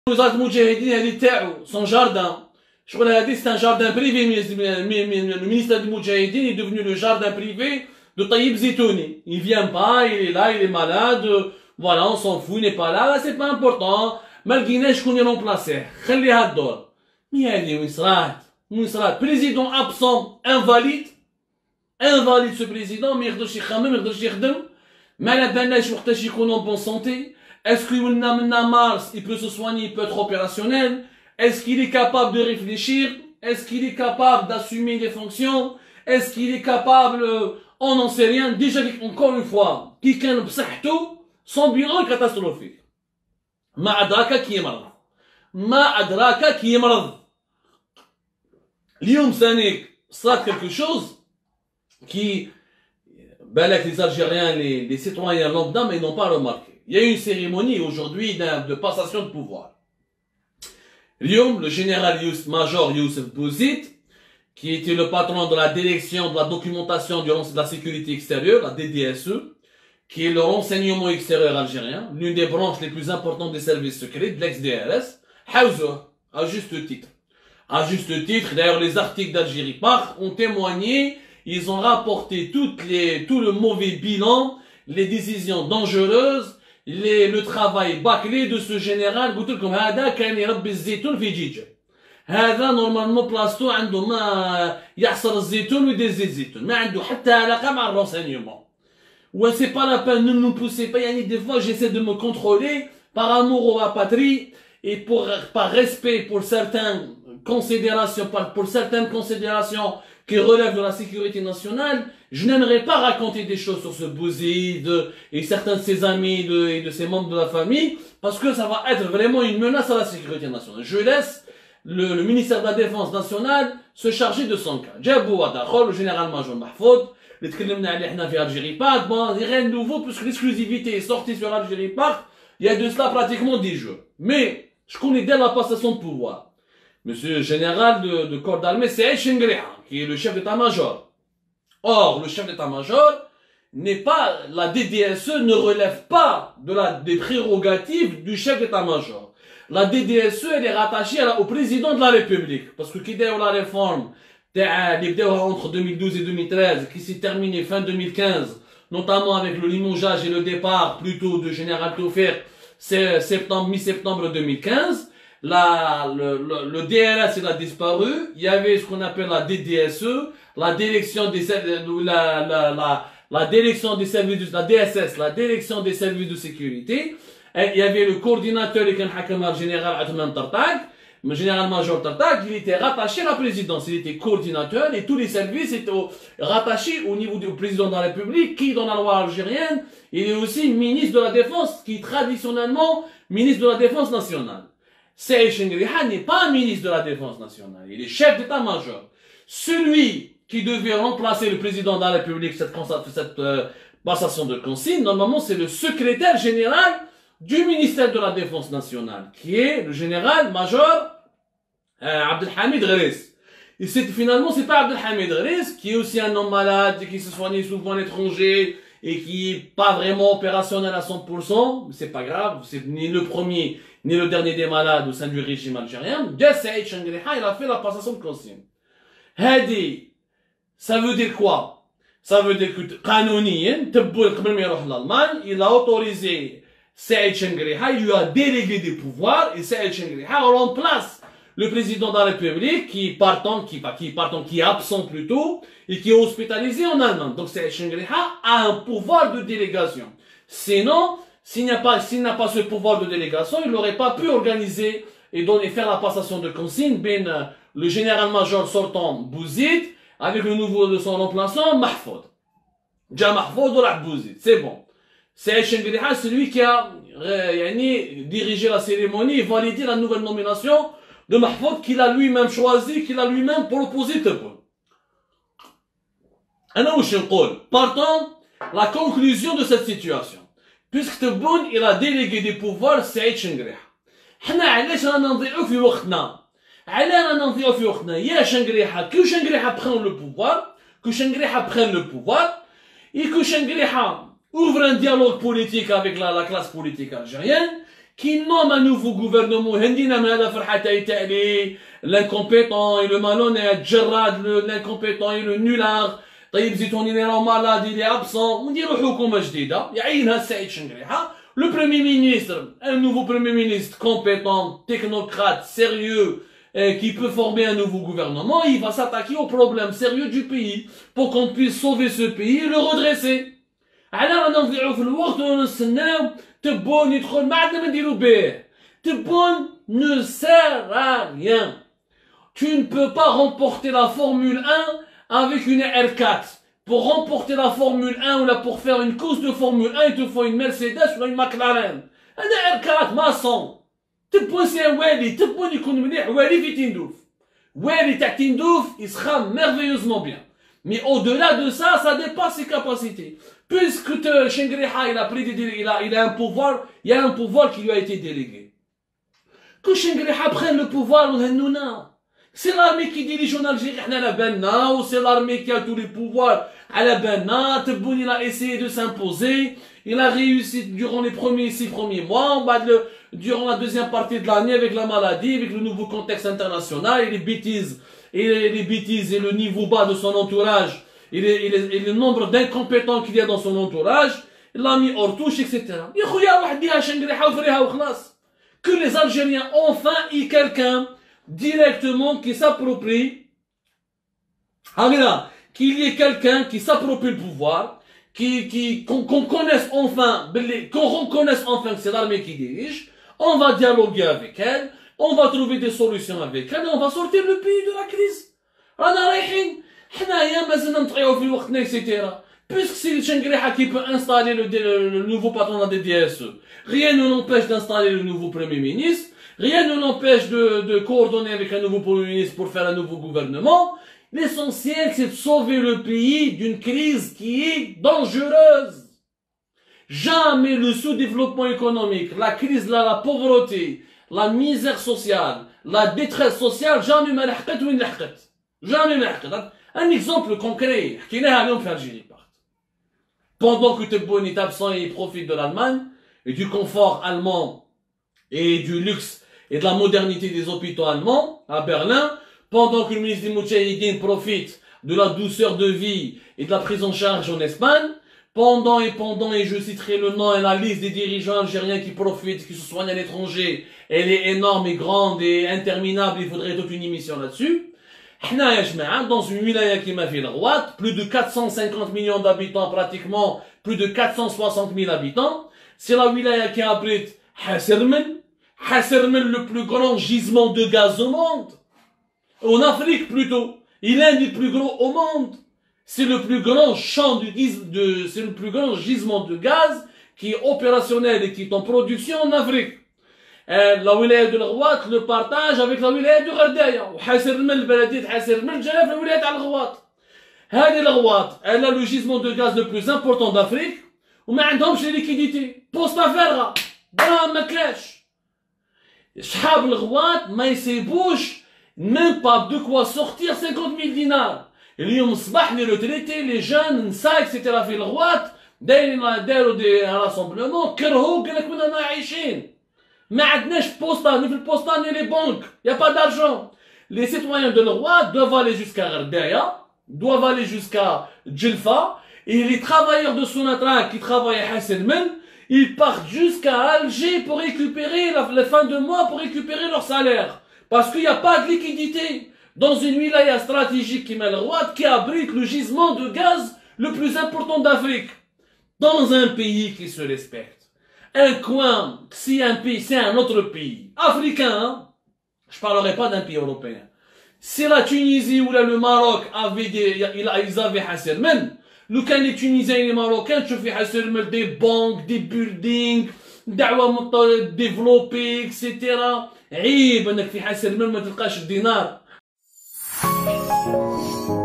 وزارة المجاهدين هذه تاعو سون جاردان شغل هذه سي ان جاردان بريفي le ministère du Moudjahidine est devenu le jardin privé de Taïb Zitouni. Il vient pas, il est là, il est malade, voilà, on s'en fout, il n'est pas là, c'est pas important. ما لقيناش شكون يرمبلاسيه خليها الدور. مي هذه وين صرات président absent invalide ce président ما يقدرش يخمم ما يقدرش يخدم ما على بالناش وقتاش يكون en bonne santé. Est-ce que maintenant mars il peut se soigner, il peut être opérationnel? Est-ce qu'il est capable de réfléchir? Est-ce qu'il est capable d'assumer les fonctions? Est-ce qu'il est capable, on n'en sait rien. Déjà encore une fois كي كان بصحته son bilan est catastrophique. ما أدراك كي مرض اليوم ثاني صار quelque chose qui بالك les Algériens les citoyens lambda mais ils n'ont pas remarqué. Il y a eu une cérémonie aujourd'hui de passation de pouvoir. اليوم le général major Youssef Bouzid qui était le patron de la direction de la documentation de la sécurité extérieure, la DDSE, qui est le renseignement extérieur algérien, l'une des branches les plus importantes des services secrets, de l'ex-DRS, à juste titre. À juste titre, d'ailleurs les articles d'Algérie Par ont témoigné, ils ont rapporté tout le mauvais bilan, les décisions dangereuses, le travail bâclé de ce général. قلت لكم هذا كان يربي الزيتون في جيجة. هذا نورمالمون بلاصتو عنده ما يعصر الزيتون ويدير زيت الزيتون، ما عنده حتى علاقة مع الرنسيغنمون. Ouais, c'est pas la peine, ne nous poussez pas. Des fois, j'essaie de me contrôler par amour à la patrie et par respect pour certaines considérations, pour certaines considérations qui relèvent de la sécurité nationale. Je n'aimerais pas raconter des choses sur ce Bouzid et certains de ses amis et de ses membres de la famille parce que ça va être vraiment une menace à la sécurité nationale. Je laisse le ministère de la Défense nationale se charger de son cas. Djabou Adakhol, le général-major Mahfoud, les tkellemna عليه حنا في Algérie Part, bon, rien de nouveau puisque l'exclusivité est sortie sur Algérie Part, il y a de cela pratiquement 10 jours. Mais, je connais dès la passation de pouvoir. Monsieur le général de corps d'armée, c'est Chengriha, qui est le chef d'état-major. Or, le chef d'état-major n'est pas, la DDSE ne relève pas des prérogatives du chef d'état-major. La DDSE, elle est rattachée au président de la République. Parce que qui dit la réforme, entre 2012 et 2013, qui s'est terminée fin 2015, notamment avec le limogeage et le départ plutôt de général Taufer, c'est mi-septembre 2015. Le DRS il a disparu. Il y avait ce qu'on appelle la DDSE, la direction des la direction des services, la DSS, la direction des services de sécurité. Et il y avait le coordinateur et le général Atman Tartak. Le général-major Tartak, il était rattaché à la présidence, il était coordinateur et tous les services étaient rattachés au niveau du président de la République qui, dans la loi algérienne, il est aussi ministre de la Défense, qui est traditionnellement ministre de la Défense nationale. Saïd Chengriha n'est pas un ministre de la Défense nationale, il est chef d'état-major. Celui qui devait remplacer le président de la République, cette passation de consigne, normalement c'est le secrétaire général du ministère de la Défense nationale, qui est le général-major Abdelhamid Gharis. Et finalement, c'est pas Abdelhamid Gharis, qui est aussi un homme malade, qui se soigne souvent à l'étranger, et qui est pas vraiment opérationnel à 100%, mais c'est pas grave, c'est ni le premier, ni le dernier des malades au sein du régime algérien. Saïd Chengriha, il a fait la passation de consigne. Hadi, ça veut dire quoi? Ça veut dire que, Kanonien, l'Allemagne, il a autorisé Saïd Chengriha, il lui a délégué des pouvoirs et Saïd Chengriha remplace le président de la République qui est absent plutôt et qui est hospitalisé en Allemagne. Donc Saïd Chengriha a un pouvoir de délégation. Sinon, s'il n'a pas ce pouvoir de délégation, il n'aurait pas pu organiser et faire la passation de consigne ben le général-major sortant Bouzid avec le nouveau de son remplaçant Mahfoud. Déjà Mahfoud ou la Bouzid, c'est bon. Saïd Chengriha, c'est lui qui a dirigé la cérémonie et validé la nouvelle nomination de Mahfoud qu'il a lui-même choisi, qu'il a lui-même proposé. Partons la conclusion de cette situation. Puisque Tebboune, il a délégué des pouvoirs Saïd Chengriha. حنا علاش رانا نضيعو في وقتنا؟ علاه رانا نضيعو في وقتنا؟ يا Chengriha, que Chengriha prenne le pouvoir, et que Chengriha ouvre un dialogue politique avec la classe politique algérienne qui nomme un nouveau gouvernement, l'incompétent et le malhonnête, Gerrad l'incompétent et le nulard, طيب زيتوني est malade, il est absent, ونديروا حكومة جديدة يعينها السيد شنقريحة. Le Premier ministre, un nouveau Premier ministre compétent, technocrate, sérieux, qui peut former un nouveau gouvernement, il va s'attaquer aux problèmes sérieux du pays pour qu'on puisse sauver ce pays et le redresser. على رانا نضيعوا في الوقت ونستناو تبون يدخل ما عندنا ما نديرو به. تبون ne sert à rien. Tu ne peux pas remporter la Formule 1 avec une R4. Pour remporter la Formule 1 ou là pour faire une course de Formule 1, il te faut une Mercedes ou une McLaren. أنا R4 ما 100. تبون سي والي تبون يكون مليح والي في تندوف. والي تاع تندوف il sera merveilleusement bien. Mais au-delà de ça, ça dépasse ses capacités. Puisque Shengriha, il a pris il a un pouvoir, il y a un pouvoir qui lui a été délégué. Que Shengriha prenne le pouvoir, c'est l'armée qui dirige en Algérie, ou c'est l'armée qui a tous les pouvoirs à la Benna. Tebboune, il a essayé de s'imposer. Il a réussi durant les 6 premiers mois, durant la deuxième partie de l'année avec la maladie, avec le nouveau contexte international et les bêtises et le niveau bas de son entourage et le nombre d'incompétents qu'il y a dans son entourage, il l'a mis hors touche, etc. Que les Algériens enfin aient quelqu'un directement qui s'approprie, qu'il y ait quelqu'un qui s'approprie le pouvoir, qu'on connaisse enfin, qu'on reconnaisse enfin que c'est l'armée qui dirige, on va dialoguer avec elle, on va trouver des solutions avec elle, et on va sortir le pays de la crise. Puisque c'est Shengriha qui peut installer le nouveau patronat des DSE, rien ne l'empêche d'installer le nouveau Premier ministre, rien ne l'empêche de coordonner avec un nouveau Premier ministre pour faire un nouveau gouvernement. L'essentiel, c'est de sauver le pays d'une crise qui est dangereuse. Jamais le sous-développement économique, la crise, la pauvreté, la misère sociale, la détresse sociale, jamais ما لحقت وين لحقت. Jamais ما لحقت. Un exemple concret, حكيناها اليوم في Algérie. Pendant que Tebboune est absent et il profite de l'Allemagne, et du confort allemand, et du luxe, et de la modernité des hôpitaux allemands, à Berlin, pendant que le ministre des Moudjahidines profite de la douceur de vie et de la prise en charge en Espagne, pendant, et je citerai le nom et la liste des dirigeants algériens qui profitent, qui se soignent à l'étranger, elle est énorme et grande et interminable, il faudrait toute une émission là-dessus. Dans une wilaya qui m'a fait le roi, plus de 450 millions d'habitants pratiquement, plus de 460 000 habitants, c'est la wilaya qui abrite Hassermen, le plus grand gisement de gaz au monde, en Afrique plutôt, il est l'un des plus gros au monde. C'est le plus grand c'est le plus grand gisement de gaz qui est opérationnel et qui est en production en Afrique. La wilaya de l'Ghouat le partage avec la wilaya de Ghardaya. وحاسرمل بلدية حاسرمل جاية في الولاية تاع الغواط. هذه الغواط elle a le gisement de gaz le plus important d'Afrique وما عندهمش les liquidités. بوسطة فارغة. دراهم ما كلاش. شحاب الغواط ما يسيبوش même pas de quoi sortir 50 000 dinars. اليوم الصباح les retraités, les jeunes, نساء etc. في الغواط داروا un rassemblement كرهوا قال لك وين عايشين. ما عندناش بوسطة ni في البوسطة ni les banques. Il n'y a pas d'argent. Les citoyens de l'Roi doivent aller jusqu'à Ghardaya, doivent aller jusqu'à Djelfa, et les travailleurs de Sonatrach qui travaillent à Hasselmen, ils partent jusqu'à Alger pour récupérer la fin de mois, pour récupérer leur salaire. Parce qu'il n'y a pas de liquidité. Dans une wilaya stratégique qui met le roi, qui abrite le gisement de gaz le plus important d'Afrique. Dans un pays qui se respecte. Un coin, si un pays, c'est un autre pays. Africain, hein? Je parlerai pas d'un pays européen. C'est la Tunisie ou là le Maroc avait ils avaient Hasselmen. Le cas les Tunisiens et les Marocains, tu fais Hasselmen des banques, des buildings, développés, etc. عيب انك في حسن ما تلقاش الدينار.